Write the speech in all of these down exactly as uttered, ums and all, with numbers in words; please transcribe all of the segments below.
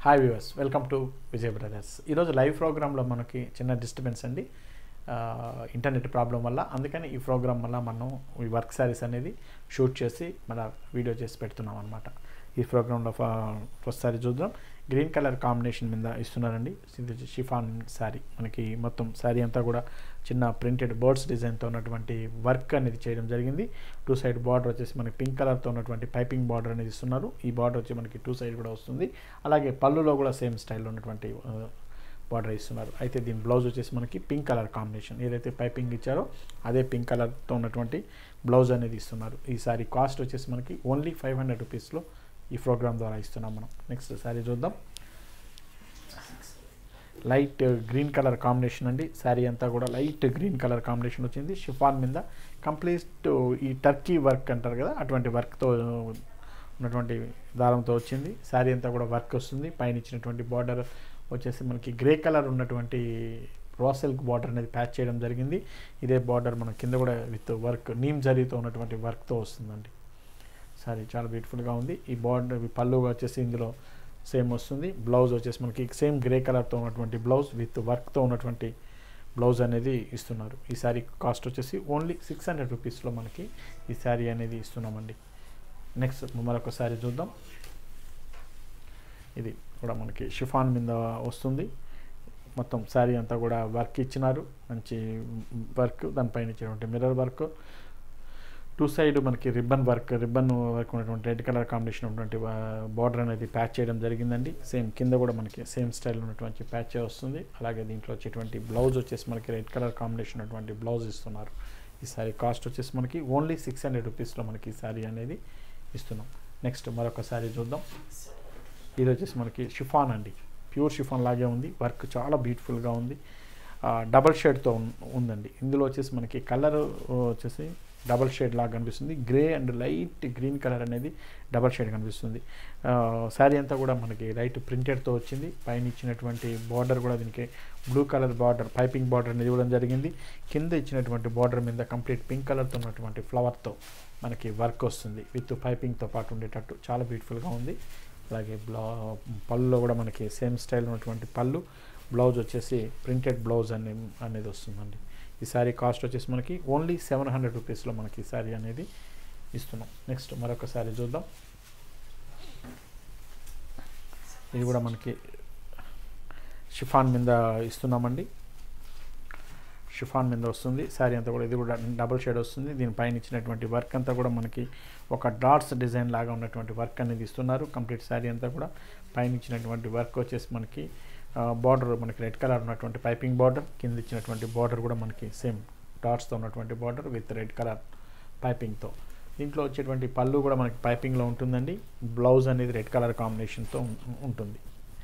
Hi viewers, welcome to Vijay brothers. ఈరోజు live ప్రోగ్రాంలో మనకి చిన్న డిస్టర్బెన్స్ అండి, ఇంటర్నెట్ ప్రాబ్లం వల్ల. అందుకని ఈ ప్రోగ్రామ్ వల్ల మనం ఈ వర్క్ శారీస్ అనేది షూట్ చేసి మన వీడియో చేసి పెడుతున్నాం అనమాట. ఈ ప్రోగ్రాంలో ఫస్ట్ శారీ చూద్దాం. గ్రీన్ కలర్ కాంబినేషన్ మీద ఇస్తున్నారండి. ఇది షిఫాన్ శారీ. మనకి మొత్తం శారీ అంతా కూడా చిన్న ప్రింటెడ్ బర్డ్స్ డిజైన్తో ఉన్నటువంటి వర్క్ అనేది చేయడం జరిగింది. టూ సైడ్ బార్డర్ వచ్చేసి మనకి పింక్ కలర్తో ఉన్నటువంటి పైపింగ్ బార్డర్ అనేది ఇస్తున్నారు. ఈ బార్డర్ వచ్చి మనకి టూ సైడ్ కూడా వస్తుంది. అలాగే పళ్ళులో కూడా సేమ్ స్టైల్లో ఉన్నటువంటి బార్డర్ ఇస్తున్నారు. అయితే దీని బ్లౌజ్ వచ్చేసి మనకి పింక్ కలర్ కాంబినేషన్, ఏదైతే పైపింగ్ ఇచ్చారో అదే పింక్ కలర్తో ఉన్నటువంటి బ్లౌజ్ అనేది ఇస్తున్నారు. ఈ శారీ కాస్ట్ వచ్చేసి మనకి ఓన్లీ ఫైవ్ హండ్రెడ్ రూపీస్లో ఈ ప్రోగ్రామ్ ద్వారా ఇస్తున్నాం మనం. నెక్స్ట్ శారీ చూద్దాం. లైట్ గ్రీన్ కలర్ కాంబినేషన్ అండి. శారీ అంతా కూడా లైట్ గ్రీన్ కలర్ కాంబినేషన్ వచ్చింది. షిఫాన్ మీద కంప్లీట్ ఈ టర్కీ వర్క్ అంటారు కదా, అటువంటి వర్క్తో ఉన్నటువంటి దారంతో వచ్చింది. శారీ అంతా కూడా వర్క్ వస్తుంది. పైన ఇచ్చినటువంటి బార్డర్ వచ్చేసి మనకి గ్రే కలర్ ఉన్నటువంటి రా సిల్క్ బార్డర్ అనేది ప్యాచ్ చేయడం జరిగింది. ఇదే బార్డర్ మన కింద కూడా విత్ వర్క్ నీమ్ జరీతో ఉన్నటువంటి వర్క్తో వస్తుందండి. సారీ చాలా బ్యూటిఫుల్గా ఉంది. ఈ బార్డర్ పళ్ళు వచ్చేసి ఇందులో సేమ్ వస్తుంది. బ్లౌజ్ వచ్చేసి మనకి సేమ్ గ్రే కలర్తో ఉన్నటువంటి బ్లౌజ్ విత్ వర్క్తో ఉన్నటువంటి బ్లౌజ్ అనేది ఇస్తున్నారు. ఈ శారీ కాస్ట్ వచ్చేసి ఓన్లీ సిక్స్ హండ్రెడ్ రూపీస్లో మనకి ఈ శారీ అనేది ఇస్తున్నామండి. నెక్స్ట్ మరొక శారీ చూద్దాం. ఇది కూడా మనకి షిఫాన్ మీద వస్తుంది. మొత్తం శారీ అంతా కూడా వర్క్ ఇచ్చినారు, మంచి వర్క్. దానిపైన ఇచ్చినటువంటి మిర్రర్ వర్క్, టూ సైడ్ మనకి రిబ్బన్ వర్క్ రిబ్బన్ వర్క్ ఉన్నటువంటి రెడ్ కలర్ కాంబినేషన్ ఉన్నటువంటి బార్డర్ అనేది ప్యాచ్ చేయడం జరిగిందండి. సేమ్ కింద కూడా మనకి సేమ్ స్టైల్ ఉన్నటువంటి ప్యాచ్ వస్తుంది. అలాగే దీంట్లో వచ్చేటువంటి బ్లౌజ్ వచ్చేసి మనకి రెడ్ కలర్ కాంబినేషన్ ఉన్నటువంటి బ్లౌజ్ ఇస్తున్నారు. ఈ శారీ కాస్ట్ వచ్చేసి మనకి ఓన్లీ సిక్స్ హండ్రెడ్ రూపీస్లో మనకి ఈ శారీ అనేది ఇస్తున్నాం. నెక్స్ట్ మరొక శారీ చూద్దాం. ఇది వచ్చేసి మనకి షిఫాన్ అండి. ప్యూర్ షిఫాన్ లాగే ఉంది. వర్క్ చాలా బ్యూటిఫుల్గా ఉంది. డబల్ షేడ్తో ఉందండి. ఇందులో వచ్చేసి మనకి కలర్ వచ్చేసి డబల్ షేడ్ లాగా కనిపిస్తుంది. Grey and light green colour అనేది డబల్ షేడ్ కనిపిస్తుంది. శారీ అంతా కూడా మనకి లైట్ ప్రింటెడ్తో వచ్చింది. పైన ఇచ్చినటువంటి బార్డర్ కూడా దీనికి blue colour border piping border అనేది ఇవ్వడం జరిగింది. కింద ఇచ్చినటువంటి బార్డర్ మీద కంప్లీట్ పింక్ కలర్తో ఉన్నటువంటి ఫ్లవర్తో మనకి వర్క్ వస్తుంది. విత్ పైపింగ్తో పాటు ఉండేటట్టు చాలా బ్యూటిఫుల్గా ఉంది. అలాగే బ్లా పళ్ళులో కూడా మనకి సేమ్ స్టైల్ ఉన్నటువంటి పళ్ళు, బ్లౌజ్ వచ్చేసి ప్రింటెడ్ బ్లౌజ్ అనే అనేది వస్తుందండి. ఈ శారీ కాస్ట్ వచ్చేసి మనకి ఓన్లీ సెవెన్ హండ్రెడ్ రూపీస్లో మనకి ఈ శారీ అనేది ఇస్తున్నాం. నెక్స్ట్ మరొక శారీ చూద్దాం. ఇది కూడా మనకి షిఫాన్ మీద ఇస్తున్నామండి. షిఫాన్ మీద వస్తుంది శారీ అంతా కూడా. ఇది కూడా డబుల్ షేడ్ వస్తుంది. దీనిపైన ఇచ్చినటువంటి వర్క్ అంతా కూడా మనకి ఒక డాట్స్ డిజైన్ లాగా ఉన్నటువంటి వర్క్ అనేది ఇస్తున్నారు. కంప్లీట్ శారీ అంతా కూడా పైన ఇచ్చినటువంటి వర్క్ వచ్చేసి మనకి బార్డర్ మనకి రెడ్ కలర్ ఉన్నటువంటి పైపింగ్ బార్డర్, కింద ఇచ్చినటువంటి బార్డర్ కూడా మనకి సేమ్ డాట్స్తో ఉన్నటువంటి బార్డర్ విత్ రెడ్ కలర్ పైపింగ్తో. దీంట్లో వచ్చేటువంటి పళ్ళు కూడా మనకి పైపింగ్లో ఉంటుందండి. బ్లౌజ్ అనేది రెడ్ కలర్ కాంబినేషన్తో ఉంటుంది.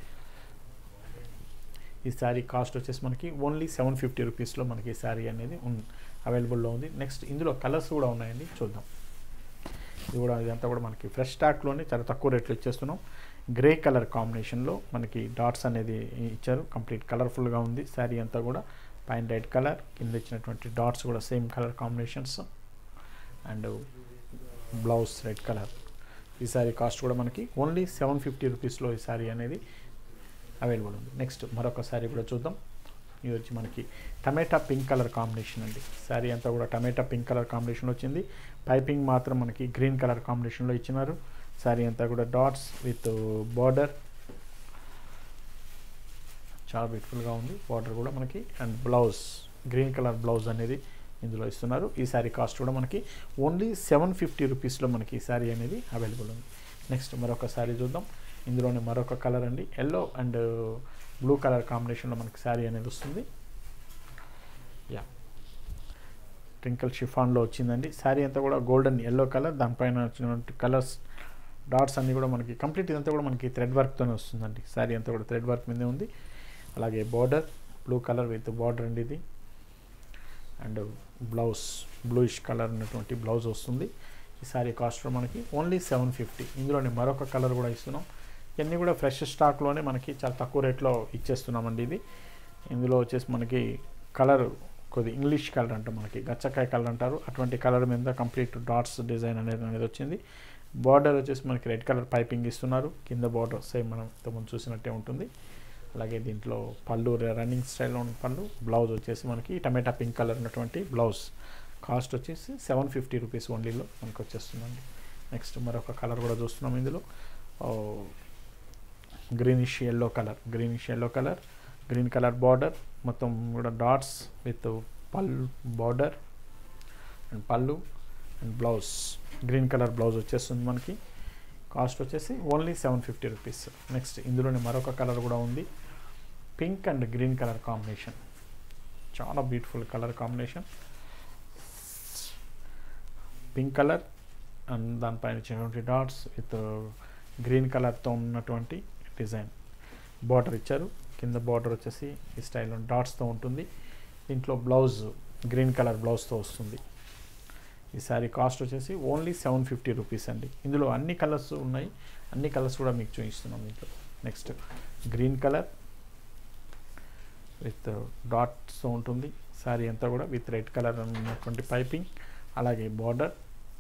ఈ శారీ కాస్ట్ వచ్చేసి మనకి ఓన్లీ సెవెన్ ఫిఫ్టీ రూపీస్లో మనకి ఈ శారీ అనేది అవైలబుల్లో ఉంది. నెక్స్ట్ ఇందులో కలర్స్ కూడా ఉన్నాయండి, చూద్దాం. ఇది కూడా ఇదంతా కూడా మనకి ఫ్రెష్ స్టాక్లోనే చాలా తక్కువ రేట్లో ఇచ్చేస్తున్నాం. గ్రే కలర్ కాంబినేషన్లో మనకి డాట్స్ అనేది ఇచ్చారు. కంప్లీట్ కలర్ఫుల్గా ఉంది శారీ అంతా కూడా. పైన రెడ్ కలర్, కింద ఇచ్చినటువంటి డాట్స్ కూడా same colour combinations and blouse red colour. ఈ శారీ కాస్ట్ కూడా మనకి ఓన్లీ సెవెన్ ఫిఫ్టీ రూపీస్లో ఈ శారీ అనేది అవైలబుల్ ఉంది. నెక్స్ట్ మరొక శారీ కూడా చూద్దాం. ఇది వచ్చి మనకి టమాటా పింక్ కలర్ కాంబినేషన్ అండి. శారీ అంతా కూడా టమాటా పింక్ కలర్ కాంబినేషన్ వచ్చింది. పైపింగ్ మాత్రం మనకి గ్రీన్ కలర్ కాంబినేషన్లో ఇచ్చినారు. శారీ అంతా కూడా డాట్స్ విత్ బార్డర్ చాలా బ్యూటిఫుల్గా ఉంది. బార్డర్ కూడా మనకి and blouse green colour blouse అనేది ఇందులో ఇస్తున్నారు. ఈ శారీ కాస్ట్ కూడా మనకి ఓన్లీ సెవెన్ ఫిఫ్టీ రూపీస్లో మనకి ఈ శారీ అనేది అవైలబుల్ ఉంది. నెక్స్ట్ మరొక శారీ చూద్దాం. ఇందులోనే మరొక కలర్ అండి. ఎల్లో అండ్ బ్లూ కలర్ కాంబినేషన్లో మనకి శారీ అనేది వస్తుంది. యా ట్రింకల్ షిఫాన్లో వచ్చిందండి. శారీ అంతా కూడా గోల్డెన్ ఎల్లో కలర్, దానిపైన వచ్చినటువంటి కలర్స్ డాట్స్ అన్నీ కూడా మనకి కంప్లీట్ ఇదంతా కూడా మనకి థ్రెడ్ వర్క్తోనే వస్తుందండి. శారీ అంతా కూడా థ్రెడ్ వర్క్ మీదే ఉంది. అలాగే border blue colour with border అండి ఇది. అండ్ బ్లౌజ్ బ్లూయిష్ కలర్ ఉన్నటువంటి బ్లౌజ్ వస్తుంది. ఈ శారీ కాస్ట్ మనకి ఓన్లీ సెవెన్ ఫిఫ్టీ. ఇందులోనే మరొక కలర్ కూడా ఇస్తున్నాం. ఇవన్నీ కూడా ఫ్రెష్ స్టాక్లోనే మనకి చాలా తక్కువ రేట్లో ఇచ్చేస్తున్నామండి. ఇది ఇందులో వచ్చేసి మనకి కలర్ కొద్ది ఇంగ్లీష్ కలర్ అంటారు, మనకి గచ్చకాయ కలర్ అంటారు. అటువంటి కలర్ మీద కంప్లీట్ డాట్స్ డిజైన్ అనేది అనేది వచ్చింది. బార్డర్ వచ్చేసి మనకి రెడ్ కలర్ పైపింగ్ ఇస్తున్నారు. కింద బార్డర్ సేమ్ మనం ఇంతకుముందు చూసినట్టే ఉంటుంది. అలాగే దీంట్లో పళ్ళు రన్నింగ్ స్టైల్లో ఉన్న పళ్ళు. బ్లౌజ్ వచ్చేసి మనకి టమాటా పింక్ కలర్ ఉన్నటువంటి బ్లౌజ్. కాస్ట్ వచ్చేసి సెవెన్ ఫిఫ్టీ రూపీస్ ఓన్లీలో మనకు వచ్చేస్తుందండి. నెక్స్ట్ మరొక కలర్ కూడా చూస్తున్నాం ఇందులో, greenish yellow colour. Greenish yellow colour, green colour border, మొత్తం కూడా dots with pallu border and pallu and blouse. Green colour blouse వచ్చేస్తుంది మనకి. కాస్ట్ వచ్చేసి only seven fifty rupees. Next ఇందులోనే మరొక కలర్ కూడా ఉంది, pink and green colour combination. చాలా beautiful colour combination. Pink colour and దానిపైన ఇచ్చినటువంటి డాట్స్ విత్ గ్రీన్ కలర్తో ఉన్నటువంటి డిజైన్. బార్డర్ ఇచ్చారు. కింద బార్డర్ వచ్చేసి ఈ స్టైల్లో డాట్స్తో ఉంటుంది. దీంట్లో బ్లౌజ్ గ్రీన్ కలర్ బ్లౌజ్తో వస్తుంది. ఈ శారీ కాస్ట్ వచ్చేసి ఓన్లీ సెవెన్ ఫిఫ్టీ రూపీస్ అండి. ఇందులో అన్ని కలర్స్ ఉన్నాయి, అన్ని కలర్స్ కూడా మీకు చూపిస్తున్నాం దీంట్లో. నెక్స్ట్ గ్రీన్ కలర్ విత్ డాట్స్తో ఉంటుంది. శారీ అంతా కూడా విత్ రెడ్ కలర్ ఉన్నటువంటి పైపింగ్, అలాగే border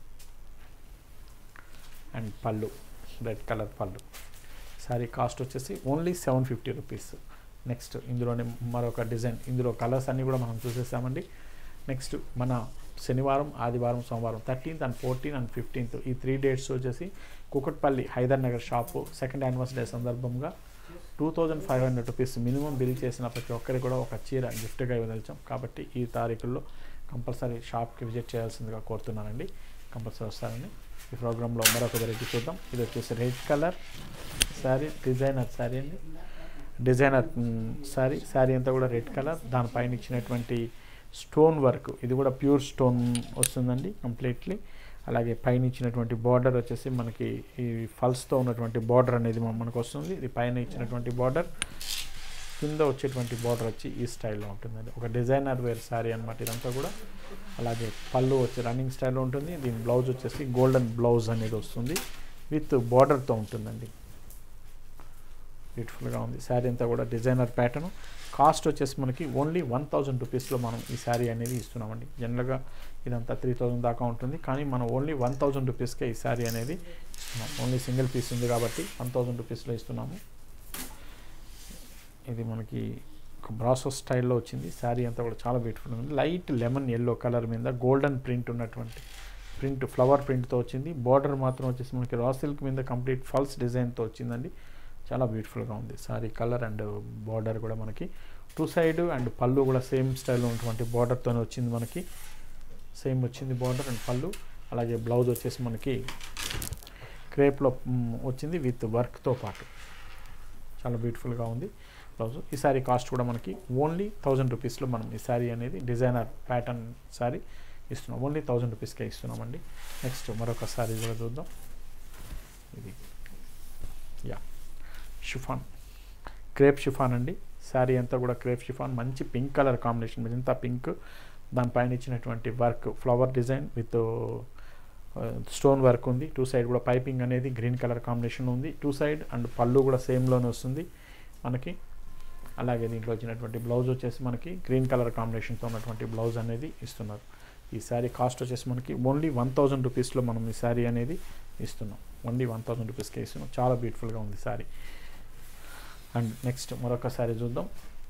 and pallu, red colour pallu. Sari cost వచ్చేసి only seven fifty rupees. Next ఇందులోనే మరొక డిజైన్. ఇందులో కలర్స్ అన్నీ కూడా మనం చూసేసామండి. నెక్స్ట్ మన శనివారం, ఆదివారం, సోమవారం thirteenth and fourteen and fifteenth ఈ త్రీ డేట్స్ వచ్చేసి Kukatpally Hydernagar shop second anniversary సందర్భంగా two thousand five hundred rupees minimum bill చేసిన ప్రతి ఒక్కరికి కూడా ఒక చీర గిఫ్ట్గా ఇవ్వదలిచాం. కాబట్టి ఈ తారీఖుల్లో కంపల్సరీ షాప్కి విజిట్ చేయాల్సిందిగా కోరుతున్నానండి. కంపల్సరీ వస్తారండి. ఈ ప్రోగ్రాంలో మరొక వెరైటీ చూద్దాం. ఇది వచ్చేసి red colour sari, designer sari అండి. డిజైనర్ శారీ. శారీ అంతా కూడా రెడ్ కలర్, దానిపైన ఇచ్చినటువంటి స్టోన్ వర్క్, ఇది కూడా ప్యూర్ స్టోన్ వస్తుందండి కంప్లీట్లీ. అలాగే పైన ఇచ్చినటువంటి బార్డర్ వచ్చేసి మనకి ఈ ఫల్స్తో ఉన్నటువంటి బార్డర్ అనేది మనకు వస్తుంది. ఇది పైన ఇచ్చినటువంటి బార్డర్, కింద వచ్చేటువంటి బార్డర్ వచ్చి ఈ స్టైల్లో ఉంటుందండి. ఒక డిజైనర్ వేర్ శారీ అనమాట ఇదంతా కూడా. అలాగే పళ్ళు వచ్చి రన్నింగ్ స్టైల్లో ఉంటుంది. దీని బ్లౌజ్ వచ్చేసి గోల్డెన్ బ్లౌజ్ అనేది వస్తుంది విత్ బార్డర్తో ఉంటుందండి. బ్యూటిఫుల్గా ఉంది శారీ అంతా కూడా డిజైనర్ ప్యాటర్న్. కాస్ట్ వచ్చేసి మనకి ఓన్లీ వన్ థౌజండ్ రూపీస్లో మనం ఈ శారీ అనేది ఇస్తున్నామండి. జనరల్గా ఇదంతా త్రీ థౌజండ్ దాకా ఉంటుంది, కానీ మనం ఓన్లీ వన్ థౌజండ్ రూపీస్కే ఈ శారీ అనేది ఇస్తున్నాం. ఓన్లీ సింగిల్ పీస్ ఉంది కాబట్టి వన్ థౌజండ్ రూపీస్లో ఇస్తున్నాము. ఇది మనకి ఒక బ్రాసో స్టైల్లో వచ్చింది. శారీ అంతా కూడా చాలా బ్యూటిఫుల్ ఉంది. లైట్ లెమన్ ఎల్లో కలర్ మీద గోల్డెన్ ప్రింట్ ఉన్నటువంటి ప్రింట్, ఫ్లవర్ ప్రింట్తో వచ్చింది. బార్డర్ మాత్రం వచ్చేసి మనకి రా సిల్క్ మీద కంప్లీట్ ఫాల్స్ డిజైన్తో వచ్చిందండి. చాలా బ్యూటిఫుల్గా ఉంది శారీ కలర్ అండ్ బార్డర్ కూడా మనకి టూ సైడ్ అండ్ పళ్ళు కూడా సేమ్ స్టైల్లో ఉన్నటువంటి బార్డర్తోనే వచ్చింది. మనకి సేమ్ వచ్చింది బార్డర్ అండ్ పళ్ళు. అలాగే బ్లౌజ్ వచ్చేసి మనకి క్రేప్లో వచ్చింది విత్ వర్క్తో పాటు. చాలా బ్యూటిఫుల్గా ఉంది బ్లౌజ్. ఈ శారీ కాస్ట్ కూడా మనకి ఓన్లీ థౌజండ్ రూపీస్లో మనం ఈ శారీ అనేది డిజైనర్ ప్యాటర్న్ శారీ ఇస్తున్నాం. ఓన్లీ థౌజండ్ రూపీస్కే ఇస్తున్నామండి. నెక్స్ట్ మరొక శారీ కూడా చూద్దాం. ఇది యా షిఫాన్, క్రేప్ షిఫాన్ అండి. శారీ అంతా కూడా క్రేప్ షిఫాన్, మంచి పింక్ కలర్ కాంబినేషన్. ఇదంతా పింక్, దానిపైన ఇచ్చినటువంటి work flower design with stone work ఉంది. టూ సైడ్ కూడా పైపింగ్ అనేది గ్రీన్ కలర్ కాంబినేషన్ ఉంది. టూ సైడ్ అండ్ పళ్ళు కూడా సేమ్లోనే వస్తుంది మనకి. అలాగే దీంట్లో వచ్చినటువంటి బ్లౌజ్ వచ్చేసి మనకి గ్రీన్ కలర్ కాంబినేషన్తో ఉన్నటువంటి బ్లౌజ్ అనేది ఇస్తున్నారు. ఈ శారీ కాస్ట్ వచ్చేసి మనకి ఓన్లీ వన్ థౌజండ్ రూపీస్లో మనం ఈ శారీ అనేది ఇస్తున్నాం. ఓన్లీ వన్ థౌజండ్ రూపీస్కే ఇస్తున్నాం. చాలా బ్యూటిఫుల్గా ఉంది శారీ. అండ్ నెక్స్ట్ మరొక శారీ చూద్దాం.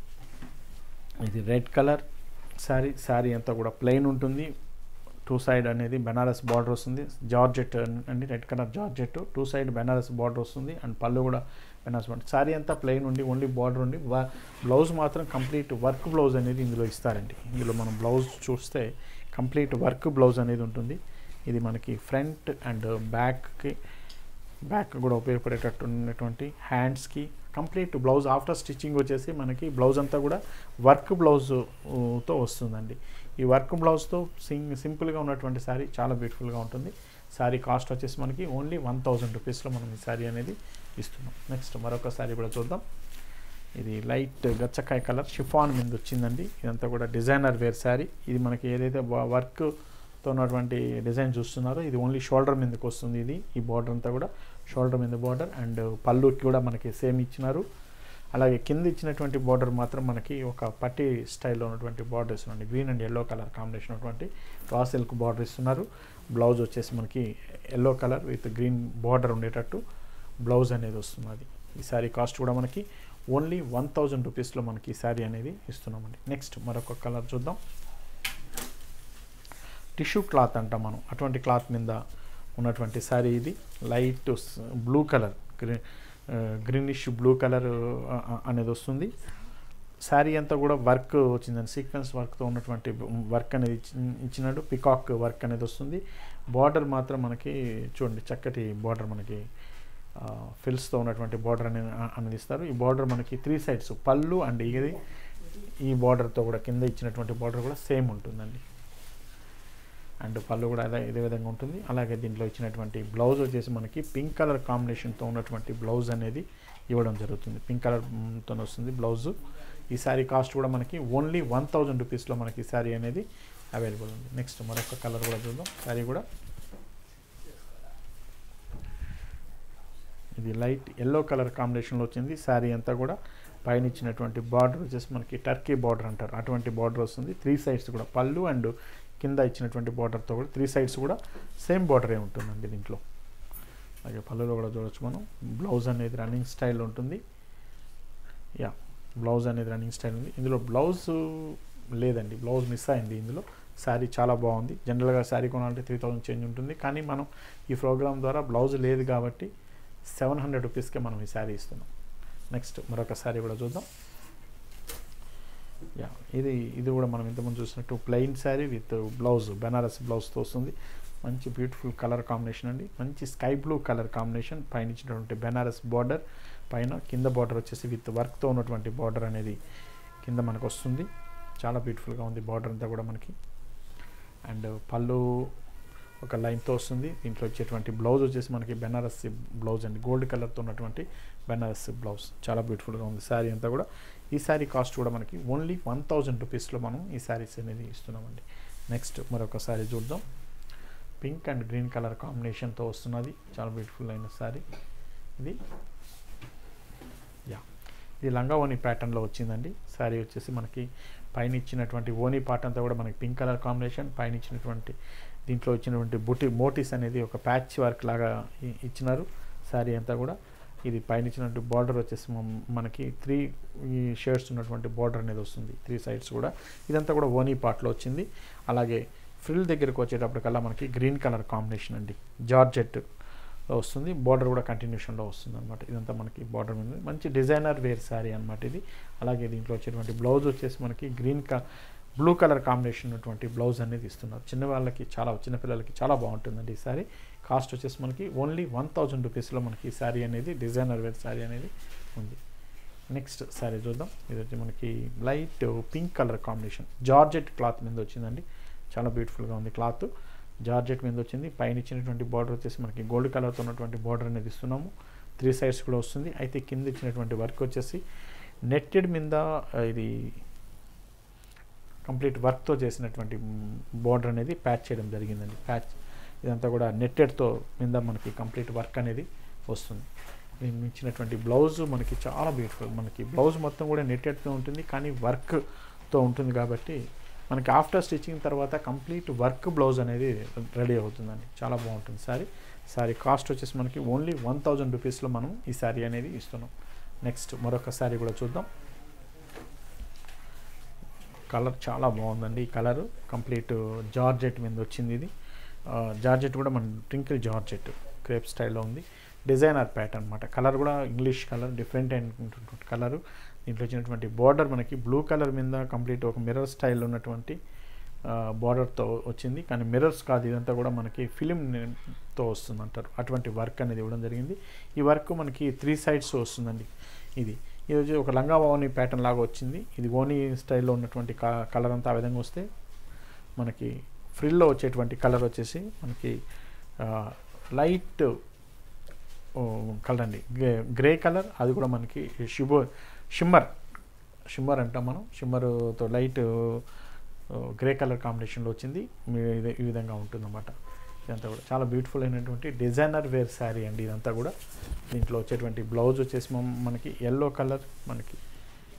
ఇది రెడ్ కలర్ శారీ. శారీ అంతా కూడా ప్లెయిన్ ఉంటుంది. టూ సైడ్ అనేది బెనారస్ బార్డర్ వస్తుంది. జార్జెట్ అండి, red colour georgette. Two side Banaras border వస్తుంది అండ్ పళ్ళు కూడా బెనారస్ బార్డర్. శారీ అంతా ప్లెయిన్ ఉండి ఓన్లీ బార్డర్ ఉండి బ్లౌజ్ మాత్రం కంప్లీట్ వర్క్ బ్లౌజ్ అనేది ఇందులో ఇస్తారండి. ఇందులో మనం బ్లౌజ్ చూస్తే కంప్లీట్ వర్క్ బ్లౌజ్ అనేది ఉంటుంది. ఇది మనకి ఫ్రంట్ అండ్ బ్యాక్కి బ్యాక్ కూడా ఉపయోగపడేటట్టు ఉన్నటువంటి హ్యాండ్స్కి కంప్లీట్ బ్లౌజ్ ఆఫ్టర్ స్టిచ్చింగ్ వచ్చేసి మనకి బ్లౌజ్ అంతా కూడా వర్క్ బ్లౌజ్తో వస్తుందండి. ఈ వర్క్ బ్లౌజ్తో సింగ్ సింపుల్గా ఉన్నటువంటి శారీ చాలా బ్యూటిఫుల్గా ఉంటుంది. శారీ కాస్ట్ వచ్చేసి మనకి ఓన్లీ వన్ థౌజండ్ రూపీస్లో మనం ఈ శారీ అనేది ఇస్తున్నాం. నెక్స్ట్ మరొక శారీ కూడా చూద్దాం. ఇది లైట్ గచ్చకాయ కలర్ షిఫాన్ మీద వచ్చిందండి. ఇదంతా కూడా డిజైనర్ వేర్ శారీ. ఇది మనకి ఏదైతే వర్క్తో ఉన్నటువంటి డిజైన్ చూస్తున్నారో ఇది ఓన్లీ షోల్డర్ మీదకి వస్తుంది. ఇది ఈ బార్డర్ అంతా కూడా షోల్డర్ మీద బార్డర్ అండ్ పళ్ళుకి కూడా మనకి సేమ్ ఇచ్చినారు. అలాగే కింద ఇచ్చినటువంటి బార్డర్ మాత్రం మనకి ఒక పట్టి స్టైల్లో ఉన్నటువంటి బార్డర్ ఇస్తున్నారు. Green and yellow colour combination ఉన్నటువంటి రా సిల్క్ బార్డర్ ఇస్తున్నారు. బ్లౌజ్ వచ్చేసి మనకి yellow colour with green border ఉండేటట్టు బ్లౌజ్ అనేది వస్తుంది. ఈ శారీ కాస్ట్ కూడా మనకి ఓన్లీ వన్ థౌజండ్ రూపీస్లో మనకి ఈ శారీ అనేది ఇస్తున్నామండి. నెక్స్ట్ మరొక కలర్ చూద్దాం. టిష్యూ క్లాత్ అంటాం మనం, అటువంటి క్లాత్ మీద ఉన్నటువంటి శారీ ఇది. లైట్ బ్లూ కలర్, గ్రీ గ్రీనిష్ బ్లూ కలర్ అనేది వస్తుంది. శారీ అంతా కూడా వర్క్ వచ్చిందండి, సీక్వెన్స్ వర్క్తో ఉన్నటువంటి వర్క్ అనేది ఇచ్చినట్టు పికాక్ వర్క్ అనేది వస్తుంది. బార్డర్ మాత్రం మనకి చూడండి చక్కటి బార్డర్, మనకి ఫిల్స్తో ఉన్నటువంటి బార్డర్ అనేది అనేది ఇస్తారు. ఈ బార్డర్ మనకి త్రీ సైడ్స్ పళ్ళు అండ్ ఇది ఈ బార్డర్తో కూడా కింద ఇచ్చినటువంటి బార్డర్ కూడా సేమ్ ఉంటుందండి. అండ్ పళ్ళు కూడా అదే ఇదే విధంగా ఉంటుంది. అలాగే దీంట్లో ఇచ్చినటువంటి బ్లౌజ్ వచ్చేసి మనకి పింక్ కలర్ కాంబినేషన్తో ఉన్నటువంటి బ్లౌజ్ అనేది ఇవ్వడం జరుగుతుంది. పింక్ కలర్తో వస్తుంది బ్లౌజు. ఈ శారీ కాస్ట్ కూడా మనకి ఓన్లీ వన్ థౌజండ్ రూపీస్లో మనకి ఈ శారీ అనేది అవైలబుల్ ఉంది. నెక్స్ట్ మరొక కలర్ కూడా చూద్దాం. శారీ కూడా ఇది లైట్ ఎల్లో కలర్ కాంబినేషన్లో వచ్చింది. శారీ అంతా కూడా పైన ఇచ్చినటువంటి బార్డర్ వచ్చేసి మనకి టర్కీ బార్డర్ అంటారు, అటువంటి బార్డర్ వస్తుంది. త్రీ సైడ్స్ కూడా పళ్ళు అండ్ కింద ఇచ్చినటువంటి బార్డర్తో కూడా త్రీ సైడ్స్ కూడా సేమ్ బార్డరే ఉంటుందండి దీంట్లో. అలాగే పళ్ళులో కూడా చూడవచ్చు మనం. బ్లౌజ్ అనేది రన్నింగ్ స్టైల్ ఉంటుంది. యా బ్లౌజ్ అనేది రన్నింగ్ స్టైల్ ఉంది. ఇందులో బ్లౌజ్ లేదండి, బ్లౌజ్ మిస్ అయింది ఇందులో. శారీ చాలా బాగుంది. జనరల్గా శారీ కొనాలంటే త్రీ థౌజండ్ చేంజ్ ఉంటుంది, కానీ మనం ఈ ప్రోగ్రామ్ ద్వారా బ్లౌజ్ లేదు కాబట్టి సెవెన్ హండ్రెడ్ రూపీస్కే మనం ఈ శారీ ఇస్తున్నాం. నెక్స్ట్ మరొక శారీ కూడా చూద్దాం. యా ఇది ఇది కూడా మనం ఇంతకుముందు చూసినట్టు plain sari with blouse, Banaras బ్లౌజ్తో వస్తుంది. మంచి బ్యూటిఫుల్ కలర్ కాంబినేషన్ అండి, మంచి స్కై బ్లూ కలర్ కాంబినేషన్. పైన ఇచ్చినటువంటి బెనారస్ బార్డర్, పైన కింద బార్డర్ వచ్చేసి విత్ వర్క్తో ఉన్నటువంటి బార్డర్ అనేది కింద మనకు వస్తుంది. చాలా బ్యూటిఫుల్గా ఉంది బార్డర్ అంతా కూడా మనకి. అండ్ పళ్ళు ఒక లైన్తో వస్తుంది. దీంట్లో వచ్చేటువంటి బ్లౌజ్ వచ్చేసి మనకి బెనారస్ బ్లౌజ్ అండి, గోల్డ్ కలర్తో ఉన్నటువంటి బెనారస్ బ్లౌజ్. చాలా బ్యూటిఫుల్గా ఉంది శారీ అంతా కూడా. ఈ శారీ కాస్ట్ కూడా మనకి ఓన్లీ వన్ థౌజండ్ రూపీస్లో మనం ఈ శారీస్ అనేది ఇస్తున్నామండి. నెక్స్ట్ మరొక శారీ చూద్దాం. పింక్ అండ్ గ్రీన్ కలర్ కాంబినేషన్తో వస్తున్నది. చాలా బ్యూటిఫుల్ అయిన శారీ ఇది. యా ఇది లంగా ఓనీ ప్యాటర్న్లో వచ్చిందండి. శారీ వచ్చేసి మనకి పైన ఇచ్చినటువంటి ఓనీ పార్ట్ అంతా కూడా మనకి పింక్ కలర్ కాంబినేషన్, పైన ఇచ్చినటువంటి దీంట్లో ఇచ్చినటువంటి బుట్టి మోటీస్ అనేది ఒక ప్యాచ్ వర్క్ లాగా ఇచ్చినారు శారీ అంతా కూడా. ఇది పైన ఇచ్చినటువంటి బార్డర్ వచ్చేసి మనకి త్రీ షేడ్స్ ఉన్నటువంటి బార్డర్ అనేది వస్తుంది, త్రీ సైడ్స్ కూడా. ఇదంతా కూడా ఓనీ పార్ట్లో వచ్చింది. అలాగే ఫ్రిల్ దగ్గరకు వచ్చేటప్పటికల్లా మనకి గ్రీన్ కలర్ కాంబినేషన్ అండి, జార్జెట్లో వస్తుంది. బార్డర్ కూడా కంటిన్యూషన్లో వస్తుంది అనమాట. ఇదంతా మనకి బార్డర్ మీద మంచి డిజైనర్ వేర్ శారీ అనమాట ఇది. అలాగే దీంట్లో వచ్చేటువంటి బ్లౌజ్ వచ్చేసి మనకి గ్రీన్ క బ్లూ కలర్ కాంబినేషన్ ఉన్నటువంటి బ్లౌజ్ అనేది ఇస్తున్నారు. చిన్న వాళ్ళకి చాలా చిన్నపిల్లలకి చాలా బాగుంటుందండి ఈ శారీ. కాస్ట్ వచ్చేసి మనకి ఓన్లీ వన్ థౌజండ్ రూపీస్లో మనకి ఈ శారీ అనేది డిజైనర్ వేర్ శారీ అనేది ఉంది. నెక్స్ట్ శారీ చూద్దాం. ఇది వచ్చి మనకి light pink colour combination georgette cloth మీద వచ్చిందండి. చాలా బ్యూటిఫుల్గా ఉంది క్లాత్, జార్జెట్ మీద వచ్చింది. పైన ఇచ్చినటువంటి బార్డర్ వచ్చేసి మనకి గోల్డ్ కలర్తో ఉన్నటువంటి బార్డర్ అనేది ఇస్తున్నాము. త్రీ సైడ్స్ కూడా వస్తుంది. అయితే కింద ఇచ్చినటువంటి వర్క్ వచ్చేసి నెట్టెడ్ మీద ఇది కంప్లీట్ వర్క్తో చేసినటువంటి బార్డర్ అనేది ప్యాచ్ చేయడం జరిగిందండి. ప్యాచ్ ఇదంతా కూడా నెట్టెడ్తో మీద మనకి కంప్లీట్ వర్క్ అనేది వస్తుంది. దీనికి ఇచ్చినటువంటి బ్లౌజ్ మనకి చాలా బ్యూటిఫుల్. మనకి బ్లౌజ్ మొత్తం కూడా నెట్టెడ్తో ఉంటుంది, కానీ వర్క్తో ఉంటుంది కాబట్టి మనకి ఆఫ్టర్ స్టిచ్చింగ్ తర్వాత కంప్లీట్ వర్క్ బ్లౌజ్ అనేది రెడీ అవుతుందండి. చాలా బాగుంటుంది శారీ. శారీ కాస్ట్ వచ్చేసి మనకి ఓన్లీ వన్ థౌజండ్ రూపీస్లో మనం ఈ శారీ అనేది ఇస్తున్నాం. నెక్స్ట్ మరొక శారీ కూడా చూద్దాం. కలర్ చాలా బాగుందండి. ఈ కలర్ కంప్లీట్ జార్జెట్ మీద వచ్చింది. ఇది జార్జెట్ కూడా మన ట్రింకిల్ జార్జెట్ క్రేప్ స్టైల్లో ఉంది. డిజైనర్ ప్యాటర్న్ అనమాట. కలర్ కూడా ఇంగ్లీష్ కలర్, డిఫరెంట్ అయినటువంటి కలరు. దీంట్లో వచ్చినటువంటి బార్డర్ మనకి బ్లూ కలర్ మీద కంప్లీట్ ఒక మిర్రర్ స్టైల్లో ఉన్నటువంటి బార్డర్తో వచ్చింది, కానీ మిర్రర్స్ కాదు, ఇదంతా కూడా మనకి ఫిలింతో వస్తుంది అంటారు. అటువంటి వర్క్ అనేది ఇవ్వడం జరిగింది. ఈ వర్క్ మనకి త్రీ సైడ్స్ వస్తుందండి. ఇది ఇది వచ్చి ఒక లంగా ఓనీ ప్యాటర్న్ లాగా వచ్చింది. ఇది ఓనీ స్టైల్లో ఉన్నటువంటి కలర్ అంతా ఆ విధంగా వస్తే మనకి ఫ్రిల్లో వచ్చేటువంటి కలర్ వచ్చేసి మనకి లైట్ కలర్ అండి, గ్రే కలర్. అది కూడా మనకి షిబో షిమ్మర్ షిమ్మర్ అంటాం మనం. షిమ్మర్తో లైట్ గ్రే కలర్ కాంబినేషన్లో వచ్చింది. ఈ విధంగా ఉంటుందన్నమాట. ఇదంతా కూడా చాలా బ్యూటిఫుల్ అయినటువంటి డిజైనర్ వేర్ శారీ అండి ఇదంతా కూడా. దీంట్లో వచ్చేటువంటి బ్లౌజ్ వచ్చేసి మనకి ఎల్లో కలర్, మనకి